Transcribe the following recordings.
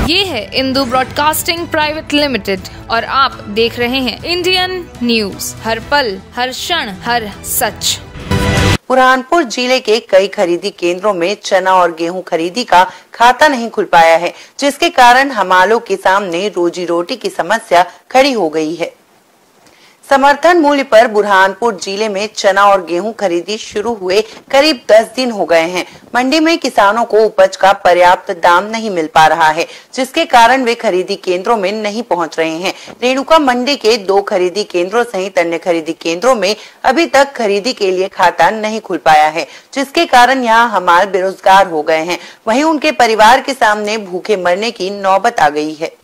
ये है Indu broadcasting private limited और आप देख रहे हैं इंडियन न्यूज, हर पल, हर क्षण, हर सच। बुरहानपुर जिले के कई खरीदी केंद्रों में चना और गेहूं खरीदी का खाता नहीं खुल पाया है, जिसके कारण हमालों के सामने रोजी रोटी की समस्या खड़ी हो गई है। समर्थन मूल्य पर बुरहानपुर जिले में चना और गेहूं खरीदी शुरू हुए करीब 10 दिन हो गए हैं। मंडी में किसानों को उपज का पर्याप्त दाम नहीं मिल पा रहा है, जिसके कारण वे खरीदी केंद्रों में नहीं पहुंच रहे हैं। रेणुका मंडी के 2 खरीदी केंद्रों सहित अन्य खरीदी केंद्रों में अभी तक खरीदी के लिए खाता नहीं खुल पाया है, जिसके कारण यहाँ हमाल बेरोजगार हो गए हैं। वहीं उनके परिवार के सामने भूखे मरने की नौबत आ गई है।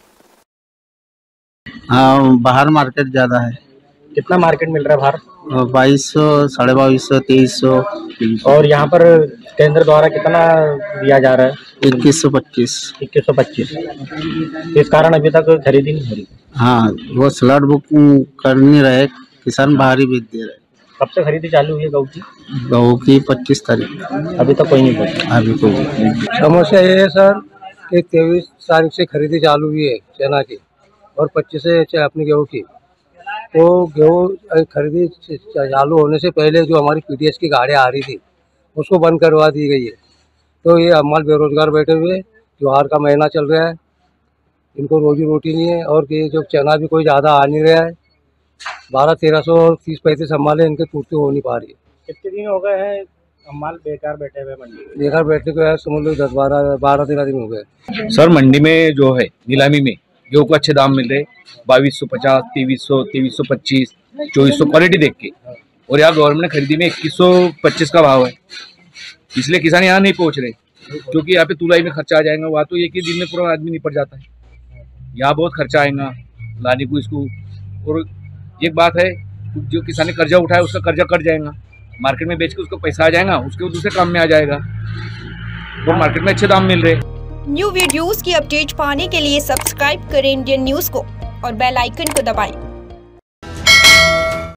बाहर मार्केट ज्यादा है। कितना मार्केट मिल रहा है बाहर? 2200, 2250, 2300। और यहाँ पर केंद्र द्वारा कितना दिया जा रहा है? 2125। 2125। इस कारण अभी तक खरीदी नहीं हो रही। हाँ, वो स्लॉट बुक कर नहीं रहे, किसान बाहर ही बेच दे रहे। कब से खरीदी चालू हुई है गऊ की? गऊ की 25 तारीख। अभी तक कोई नहीं पहुंचा। अभी कोई नहीं। समस्या ये है सर कि 23 तारीख से खरीदी चालू हुई है चना की और 25 से अपनी गेहूँ की। तो गेहूँ खरीदी चालू होने से पहले जो हमारी पीडीएस की गाड़ियाँ आ रही थी उसको बंद करवा दी गई है। तो ये हमारे बेरोजगार बैठे हुए, त्योहार का महीना चल रहा है, इनको रोजी रोटी नहीं है और ये जो चना भी कोई ज़्यादा आ नहीं रहा है। 1200-1300 और 30-35 हमारे इनके पूर्ति हो नहीं पा रही है। कितने दिन हो गए हैं हमाल बेकार बैठे हुए मंडी? बेकार बैठने को यार समझ लो 12-13 दिन हो गए। सर मंडी में जो है नीलामी में गेहूँ को अच्छे दाम मिल रहे, 2250, 2300, 2325, 2400 क्वालिटी देख के। और यहाँ गवर्नमेंट खरीदी में 2125 का भाव है, इसलिए किसान यहाँ नहीं पहुँच रहे, क्योंकि यहाँ पे तुलाई में खर्चा आ जाएगा। वहाँ तो एक ही दिन में पूरा आदमी निपट जाता है, यहाँ बहुत खर्चा आएगा लाने को इसको। और एक बात है, जो किसान ने कर्जा उठाया उसका कर्जा कट जाएगा, मार्केट में बेच के उसको पैसा आ जाएगा, उसके दूसरे काम में आ जाएगा और मार्केट में अच्छे दाम मिल रहे। न्यू वीडियोस की अपडेट पाने के लिए सब्सक्राइब करें इंडियन न्यूज को और बेल आइकन को दबाएं।